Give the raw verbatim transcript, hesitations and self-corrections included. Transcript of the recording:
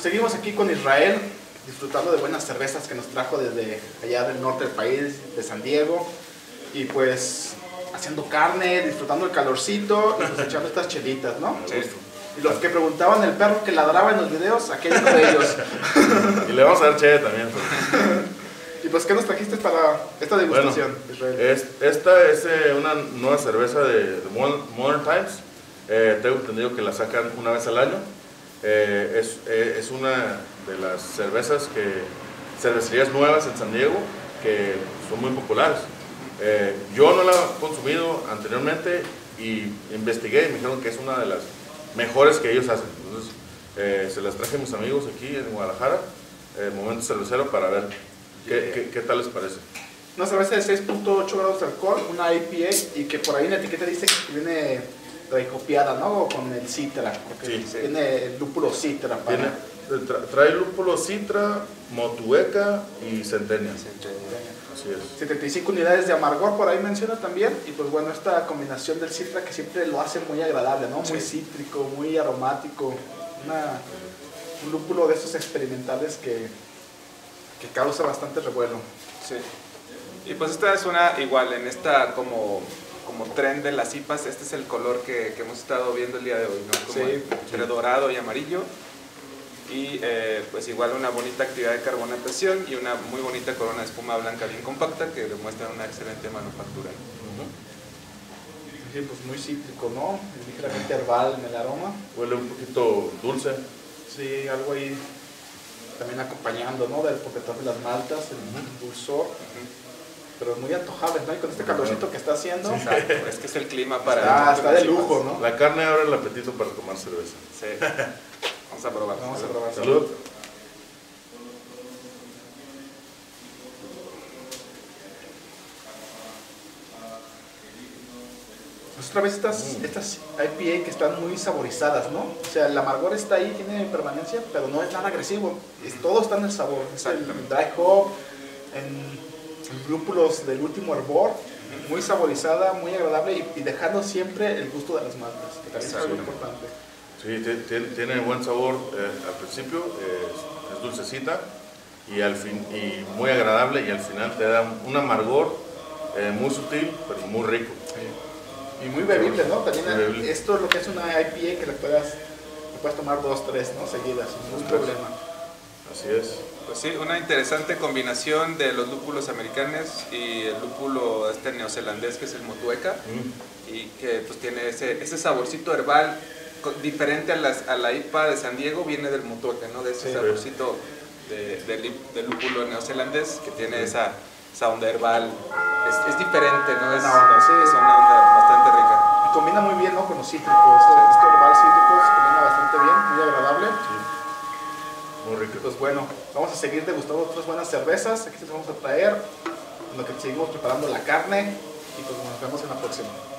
seguimos aquí con Israel, disfrutando de buenas cervezas que nos trajo desde allá del norte del país, de San Diego. Y pues haciendo carne, disfrutando el calorcito y pues echando estas chelitas, ¿no? Sí. Y los que preguntaban el perro que ladraba en los videos, aquí hay uno de ellos. Y le vamos a dar cheve también. Y pues, ¿qué nos trajiste para esta degustación, Bueno, Israel? es, esta es eh, una nueva cerveza de, de Modern, Modern Times. Eh, tengo entendido que la sacan una vez al año. Eh, es, eh, es una de las cervezas que, cervecerías nuevas en San Diego que son muy populares. Eh, yo no la he consumido anteriormente y investigué y me dijeron que es una de las mejores que ellos hacen. Entonces, eh, se las traje a mis amigos aquí en Guadalajara, eh, Momento Cervecero, para ver qué, qué, qué tal les parece. Una cerveza de seis punto ocho grados de alcohol, una I P A, y que por ahí en la etiqueta dice que viene recopiada, ¿no? Con el Citra, porque Sí, sí. Tiene el lúpulo Citra. Para... Tiene, tra, trae lúpulo Citra, Motueka y Centennial. Así es. setenta y cinco unidades de amargor, por ahí menciona también. Y pues bueno, esta combinación del Citra que siempre lo hace muy agradable, ¿no? Muy Sí. cítrico, muy aromático. Una, un lúpulo de esos experimentales que, que causa bastante revuelo. Sí. Y pues esta es una igual, en esta como, como tren de las I P As, este es el color que, que hemos estado viendo el día de hoy, ¿no? Como Sí. entre dorado y amarillo. Y eh, pues igual una bonita actividad de carbonatación y una muy bonita corona de espuma blanca bien compacta que demuestra una excelente manufactura. Uh-huh. Sí, pues muy cítrico, ¿no? Ligeramente herbal en el aroma. Huele un poquito dulce. Sí, algo ahí también acompañando, ¿no? Del porcentaje de las maltas, el Uh-huh. dulzor. Uh-huh. Pero muy antojable, ¿no? Y con este calorcito que está haciendo. Sí, exacto, es que es el clima para... Está, está de lujo, ¿no? La carne abre el apetito para tomar cerveza. Sí. Vamos a probar. Vamos a probar. Salud. Pues otra vez estas, Mm. estas I P A que están muy saborizadas, ¿no? O sea, el amargor está ahí, tiene permanencia, pero no es nada agresivo. Es, todo está en el sabor. Es el Exactamente. dry hop, en, en lúpulos del último hervor, muy saborizada, muy agradable y, y dejando siempre el gusto de las maltas, que también es algo Exacto. importante. Sí, ti- tiene, tiene buen sabor eh, al principio, eh, es, es dulcecita y, al fin, y muy agradable, y al final te da un amargor eh, muy sutil, pero muy rico. Y muy bebible, ¿no? También Muy bebible. esto es lo que es una I P A que le puedas, le puedes tomar dos, tres, ¿no? Seguidas, sin ningún Tres. problema. Así es. Pues sí, una interesante combinación de los lúpulos americanos y el lúpulo este neozelandés que es el Motueka, Mm. y que pues tiene ese, ese saborcito herbal co- diferente a, las, a la I P A de San Diego, viene del Motueka, ¿no? De ese Sí. saborcito de, de, li- de lúpulo neozelandés que tiene esa, esa onda herbal, es, es diferente, ¿no? Es, Una onda, sí. es una onda bastante rica. Y combina muy bien, ¿no? Con los cítricos. Este, este herbal cítrico se combina bastante bien, muy agradable. Sí. Muy rico. Pues bueno, vamos a seguir degustando otras buenas cervezas. Aquí les vamos a traer, en lo que seguimos preparando la carne. Y pues nos vemos en la próxima.